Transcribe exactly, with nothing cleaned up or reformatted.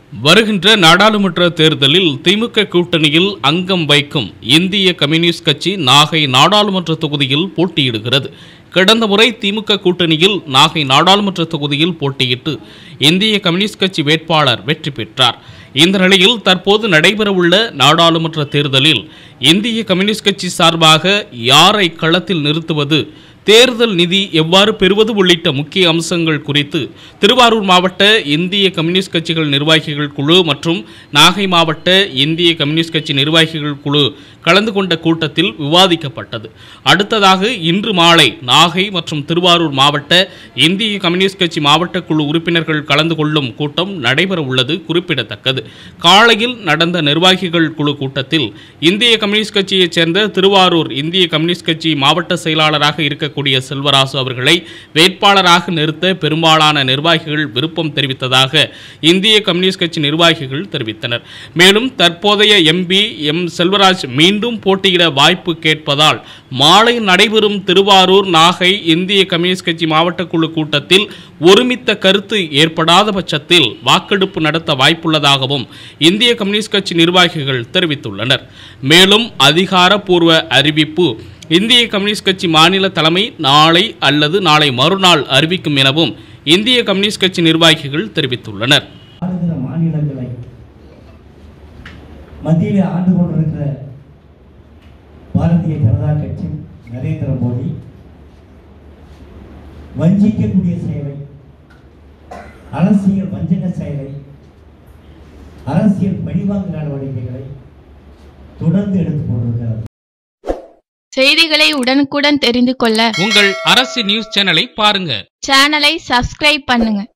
வருகின்ற நாடாளுமன்ற தேர்தலில் திமுக கூட்டணியில் அங்கம் வைக்கும் இந்திய கம்யூனிஸ்ட் கட்சி நாகை நாடாளுமன்ற தொகுதியில் போட்டியிடுகிறது. கடந்த முறை திமுக கூட்டணியில் நாகை நாடாளுமன்ற தொகுதியில் போட்டியிட்டு இந்திய கம்யூனிஸ்ட் கட்சி வேட்பாளர் வெற்றி பெற்றார். இந்த நிலையில் தற்போது நடைபெறவுள்ள நாடாளுமன்ற தேர்தலில் இந்திய கம்யூனிஸ்ட் கட்சி சார்பாக யாரை களத்தில் நிறுத்துவது, தேர்தல் நிதி எவ்வாறு பெறுவது உள்ளிட்ட முக்கிய அம்சங்கள் குறித்து திருவாரூர் மாவட்ட இந்திய கம்யூனிஸ்ட் கட்சிகள் நிர்வாகிகள் குழு மற்றும் நாகை மாவட்ட இந்திய கம்யூனிஸ்ட் கட்சி நிர்வாகிகள் குழு கலந்து கொண்ட கூட்டத்தில் விவாதிக்கப்பட்டது. அடுத்ததாக இன்று மாலை நாகை மற்றும் திருவாரூர் மாவட்ட இந்திய கம்யூனிஸ்ட் கட்சி மாவட்ட குழு உறுப்பினர்கள் கலந்து கொள்ளும் கூட்டம் நடைபெற உள்ளது குறிப்பிடத்தக்கது. காலையில் நடந்த நிர்வாகிகள் குழு கூட்டத்தில் இந்திய கம்யூனிஸ்ட் கட்சியைச் சேர்ந்த திருவாரூர் இந்திய கம்யூனிஸ்ட் கட்சி மாவட்ட செயலாளராக இருக்க கூடிய செல்வராசு அவர்களை வேட்பாளராக நிறுத்த பெரும்பாலான நிர்வாகிகள் விருப்பம் தெரிவித்ததாக இந்திய கம்யூனிஸ்ட் கட்சி நிர்வாகிகள் தெரிவித்தனர். மேலும் தற்போதைய எம்பி எம் செல்வராஜ் மீண்டும் போட்டியிட வாய்ப்பு கேட்பதால் மாலை நடைபெறும் திருவாரூர் நாகை இந்திய கம்யூனிஸ்ட் கட்சி மாவட்ட குழு கூட்டத்தில் ஒருமித்த கருத்து ஏற்படாத பட்சத்தில் வாக்கெடுப்பு நடத்த வாய்ப்புள்ளதாகவும் இந்திய கம்யூனிஸ்ட் கட்சி நிர்வாகிகள் தெரிவித்துள்ளனர். மேலும் அதிகாரப்பூர்வ அறிவிப்பு இந்திய கம்யூனிஸ்ட் கட்சி மாநில தலைமை நாளை அல்லது நாளை மறுநாள் அறிவிக்கும் எனவும் இந்திய கம்யூனிஸ்ட் கட்சி நிர்வாகிகள் தெரிவித்துள்ளனர். மாநிலங்களை மத்தியில் ஆண்டு கொண்டிருக்கிற பாரதிய ஜனதா கட்சி நரேந்திர மோடி வஞ்சிக்கக்கூடிய செயலை, அரசியல் வஞ்சக செயலை, அரசியல் பழிவாங்கு நடவடிக்கைகளை தொடர்ந்து எடுத்துக் கொண்டிருக்கிறது. செய்திகளை உடனுக்குடன் தெரிந்து கொள்ள உங்கள் அரசு நியூஸ் சேனலை பாருங்க. சேனலை சப்ஸ்கிரைப் பண்ணுங்க.